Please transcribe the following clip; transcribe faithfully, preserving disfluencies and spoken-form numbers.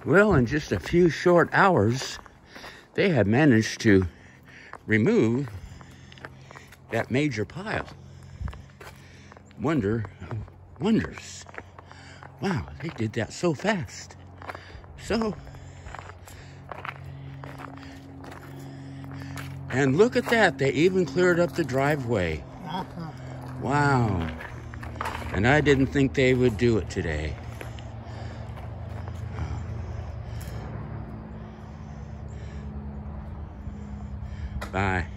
Well, in just a few short hours, they have managed to remove that major pile. Wonder of wonders. Wow, they did that so fast. So, and look at that, they even cleared up the driveway. Wow. And I didn't think they would do it today. Bye.